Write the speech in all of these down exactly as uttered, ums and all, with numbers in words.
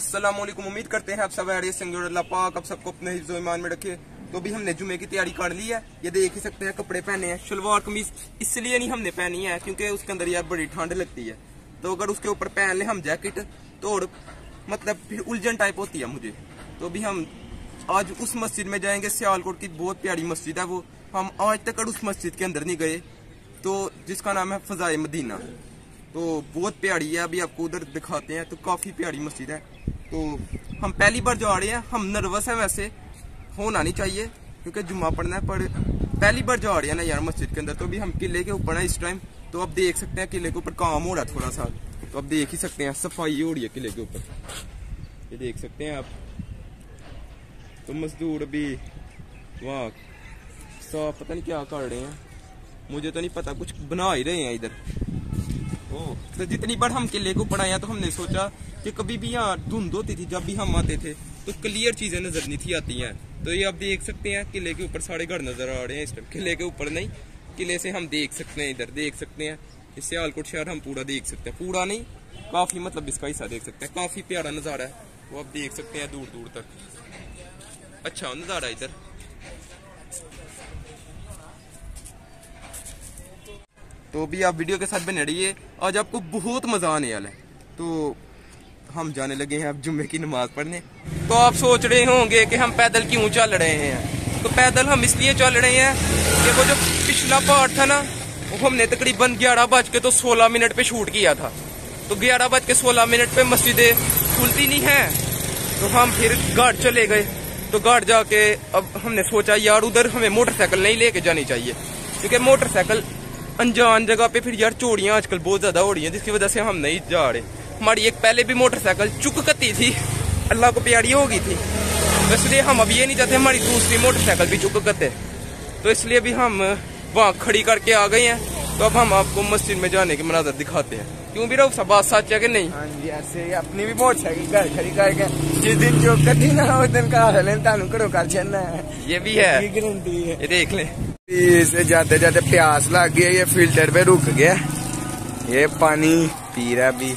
अस्सलाम वालेकुम। उम्मीद करते हैं आप सब खैरियत से होंगे। अल्लाह पाक आप सबको अपने हिफ्ज़ व ईमान में रखे। तो भी हमने जुमे की तैयारी कर ली है। ये देख ही सकते हैं कपड़े पहने हैं। शलवार कमीज इसलिए नहीं हमने पहनी है क्योंकि उसके अंदर यार बड़ी ठंड लगती है, तो अगर उसके ऊपर पहन ले हम जैकेट तो मतलब फिर उलझन टाइप होती है मुझे। तो भी हम आज उस मस्जिद में जाएंगे, सियालकोट की बहुत प्यारी मस्जिद है वो। हम आज तक उस मस्जिद के अंदर नहीं गए, तो जिसका नाम है फजाए मदीना। तो बहुत प्यारी है, अभी आपको उधर दिखाते हैं। तो काफी प्यारी मस्जिद है। तो हम पहली बार जा रहे हैं, हम नर्वस हैं, वैसे होना नहीं चाहिए क्योंकि जुम्मा पढ़ना है, पर पहली बार जा रहे हैं ना यार मस्जिद के अंदर। तो भी हम किले के ऊपर हैं इस टाइम। तो अब देख सकते हैं किले के ऊपर काम हो रहा है थोड़ा सा, तो अब देख ही सकते हैं सफाई हो रही है किले के ऊपर, ये देख सकते हैं आप। तो मजदूर भी वहाँ साफ पता नहीं क्या कर रहे हैं, मुझे तो नहीं पता, कुछ बना ही रहे हैं इधर। ओ, तो जितनी बार हम किले को पढ़ाया तो हमने सोचा कि कभी भी यहाँ धुंध होती थी, जब भी हम आते थे तो क्लियर चीजें नजर नहीं थी आती हैं। तो ये आप देख सकते हैं किले के ऊपर सारे घर नजर आ रहे हैं इस टाइम। किले के ऊपर नहीं, किले से हम देख सकते हैं, इधर देख सकते हैं। इस सियालकोट शहर हम पूरा देख सकते हैं, पूरा नहीं काफी मतलब इसका हिस्सा देख सकते हैं। काफी प्यारा नजारा है वो, आप देख सकते हैं दूर दूर तक। अच्छा नजारा इधर। तो भी आप वीडियो के साथ बने रहिए, आज आपको बहुत मजा आने वाला है। तो हम जाने लगे हैं अब जुम्मे की नमाज पढ़ने। तो आप सोच रहे होंगे कि हम पैदल क्यों चल रहे हैं। तो पैदल हम इसलिए चल रहे हैं कि वो जो पिछला पार्ट था ना, वो हमने तकरीबन ग्यारह बज के तो सोलह मिनट पे शूट किया था। तो ग्यारह बज के सोलह मिनट पे मस्जिदें खुलती नहीं है, तो हम फिर घाट चले गए। तो घाट जाके अब हमने सोचा यार उधर हमें मोटरसाइकिल नहीं लेके जानी चाहिए, क्योंकि मोटरसाइकिल अनजान जगह पे फिर यार चोरियां आजकल बहुत ज्यादा हो रही हैं, जिसकी वजह से हम नहीं जा रहे। हमारी एक पहले भी मोटरसाइकिल चुक कती थी, अल्लाह को प्यारी हो गई थी, तो इसलिए हम अब ये नहीं चाहते हमारी दूसरी मोटरसाइकिल भी चुक कते। तो इसलिए भी हम वहाँ खड़ी करके आ गए हैं। तो अब हम आपको मस्जिद में जाने की मनाजर दिखाते हैं। क्यों भी रहो सब बात सच है कि नहीं? हाँ जी, ऐसे अपनी भी मोटरसाइकिल घर खड़ी करके जिस दिन चुक कती ना उस दिन करो कर चलना है, ये भी है, गारंटी है। ये देख ले। इसे जाते जाते प्यास लग गई, ये फिल्टर पे रुक गया, ये पानी पी रहा भी।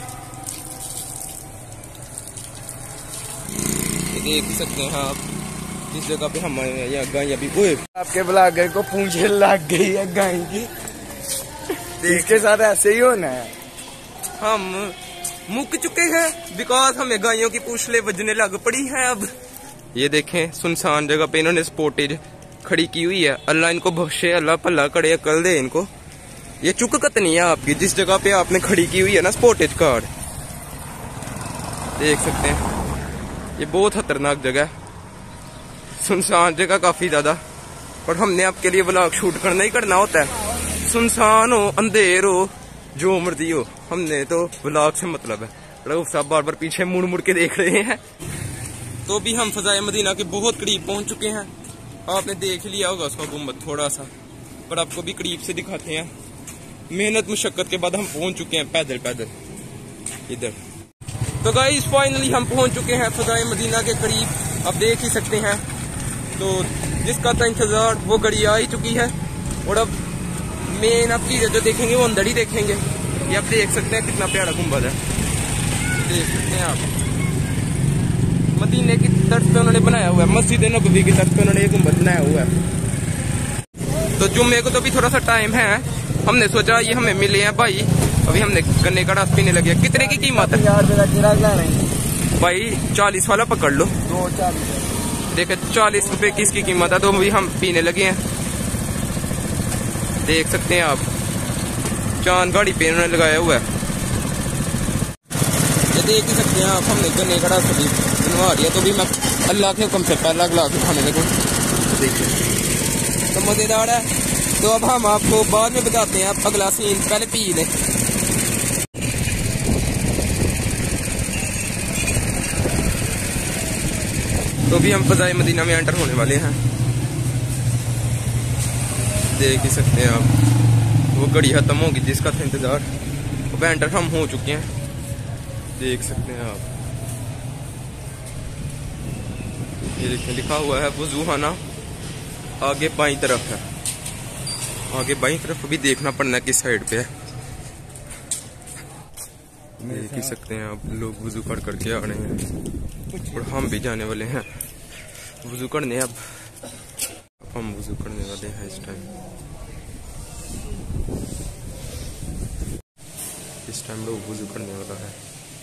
देख सकते हैं आप जिस जगह पे हम यहाँ गाय अभी वो आपके ब्लॉगर को पूंछे लग गई है गाय की। इसके साथ ऐसे ही होना है। हम मुक चुके हैं बिकॉज हमें गायों की पूंछले बजने लग पड़ी है अब। ये देखें सुनसान जगह पे इन्होंने स्पोर्टेज खड़ी की हुई है। अल्लाह इनको बख्शे, अल्लाह भला करे, अकल दे इनको। ये चुक कतनी है आपकी, जिस जगह पे आपने खड़ी की हुई है ना स्पोर्टेज कार्ड, देख सकते हैं। ये बहुत खतरनाक जगह है, सुनसान जगह काफी ज्यादा। और हमने आपके लिए व्लॉग शूट करना ही करना होता है, सुनसान हो अंधेर हो जो मर्जी हो, हमने तो व्लॉग से मतलब है। रऊफ साहब बार बार पीछे मुड़ मुड़ के देख रहे हैं। तो भी हम फजाए मदीना के बहुत करीब पहुंच चुके हैं। आपने देख लिया होगा उसका गुम्बद थोड़ा सा, पर आपको भी करीब से दिखाते हैं। मेहनत मुशक्कत के बाद हम पहुंच चुके हैं पैदल पैदल इधर। तो गाइस फाइनली हम पहुंच चुके हैं फजाए मदीना के करीब, आप देख ही सकते हैं। तो जिसका था इंतजार वो गाड़ी आ ही चुकी है। और अब मेन आप चीजें जो देखेंगे वो अंदर ही देखेंगे। ये आप देख सकते हैं कितना प्यारा गुम्बद है, देख सकते हैं आप। मदीने की तर्ज पे उन्होंने बनाया हुआ है, मस्जिद नबवी की तर्ज पे उन्होंने ये गुम्बद बनाया हुआ है। तो जुम्मे को तो भी थोड़ा सा टाइम है, हमने सोचा ये हमें मिले हैं भाई, अभी हमने गन्ने का रस पीने लगे। कितने की कीमत है भाई? चालीस वाला पकड़ लो, दो चालीस देखे चालीस रुपए की इसकी कीमत है। तो अभी हम पीने लगे हैं, देख सकते हैं आप। चांद गाड़ी पे उन्होंने लगाया हुआ है, ये देख ही सकते हैं आप। हमने गन्ने का रस भी बनवा दिया। तो भी मैं अल्लाह के हुक्म से पहला गिलास उठाने लगूँ, देखिए तो मजेदार है। तो अब हम आपको बाद में बताते हैं, आप अगला सीन पहले पी लें। तो भी हम फजाए मदीना में एंटर होने वाले हैं, देख ही सकते हैं आप। वो घड़ी खत्म होगी जिसका था इंतजार, अब एंटर हम हो चुके हैं, देख सकते हैं आप। ये देखिए लिखा हुआ है वजूहाना, आगे बाईं तरफ है, आगे बाईं तरफ भी देखना पड़ना किस साइड पे है। देख ही सकते हैं आप, लोग वजू कर करके आ रहे हैं और हम भी जाने वाले हैं वजू करने। अब हम वजू करने वाले हैं इस टाइम इस टाइम लोग वजू करने वाला है।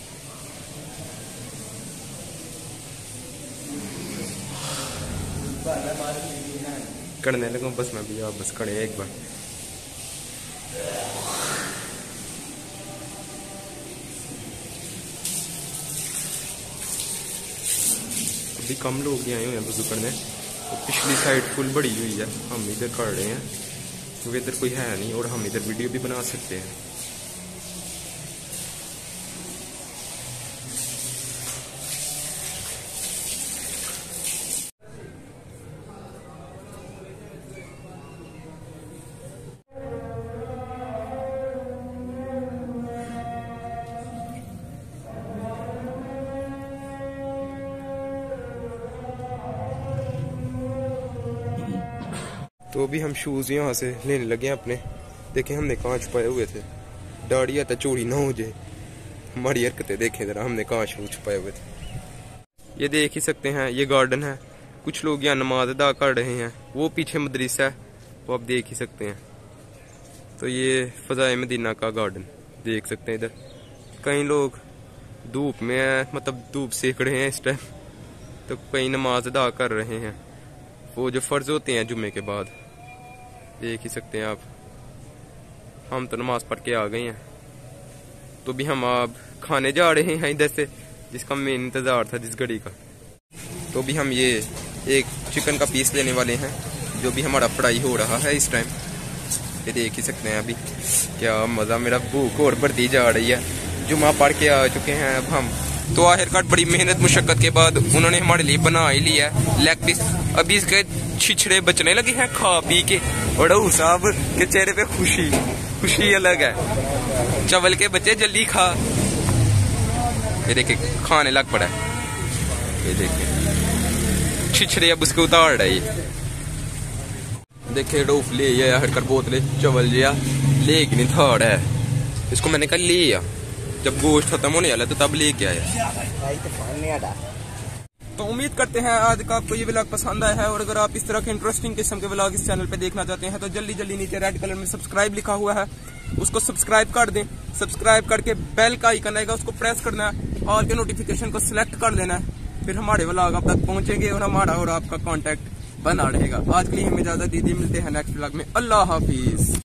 करने लगा बस मैं भी, आप बस खड़े एक बार। अभी कम लोग ही आए हुए हैं वजू करने, तो पिछली साइड फुल बड़ी हुई है, हम इधर कर रहे हैं क्योंकि इधर कोई है नहीं और हम इधर वीडियो भी बना सकते हैं। तो अभी हम शूज यहाँ से लेने लगे हैं अपने। देखें हमने कहाँ छुपाए हुए थे, दाढ़ी आता चोरी ना हो जाए। हमारी हरकतें देखें जरा, हमने कहाँ शूज छुपाए हुए थे। ये देख ही सकते हैं, ये गार्डन है, कुछ लोग यहाँ नमाज अदा कर रहे हैं। वो पीछे मदरसा है, वो आप देख ही सकते हैं। तो ये फजाए मदीना का गार्डन देख सकते हैं। इधर कई लोग धूप में है, मतलब धूप सेक रहे हैं इस टाइम, तो कई नमाज अदा कर रहे हैं, वो जो फर्ज होते हैं जुम्मे के बाद। देख ही सकते हैं आप, हम तो नमाज पढ़ के आ गए हैं। तो भी हम अब खाने जा रहे हैं इधर से, जिसका मेन इंतजार था जिस घड़ी का। तो भी हम ये एक चिकन का पीस लेने वाले हैं, जो भी हमारा फ्राई हो रहा है इस टाइम। ये देख ही सकते हैं अभी क्या मजा, मेरा भूख और बढ़ती जा रही है। जुम्मा पढ़ के आ चुके हैं अब हम। तो आखिरकार बड़ी मेहनत मुशक्कत के बाद उन्होंने हमारे लिए बना ही लिया लेग पीस। अभी इसके छिछड़े बचने लगे हैं खा पी के, और साहब के चेहरे पे खुशी खुशी अलग है। चावल के बच्चे जल्दी खा। ये देखे खाने लग पड़ा है, ये देखे छिछड़े अब उसके उतार रहा है। देखे डोफ ले आया हरकर बोतले चावल लिया, लेकिन नहीं था है इसको। मैंने कल लिया जब गोश्त खत्म होने वाला तो तब लेके आया। तो उम्मीद करते हैं आज का आपको ये व्लॉग पसंद आया है, और अगर आप इस तरह के इंटरेस्टिंग किस्म के व्लॉग इस चैनल पे देखना चाहते हैं तो जल्दी जल्दी नीचे रेड कलर में सब्सक्राइब लिखा हुआ है, उसको सब्सक्राइब कर दें। सब्सक्राइब करके बेल का आइकन आएगा, उसको प्रेस करना है, ऑल के नोटिफिकेशन को सिलेक्ट कर लेना है। फिर हमारे व्लॉग आप तक पहुंचेंगे और हमारा और आपका कॉन्टेक्ट बना रहेगा। आज के लिए हमें इजाजत दीजिए, मिलते हैं नेक्स्ट व्लॉग में। अल्लाह हाफिज।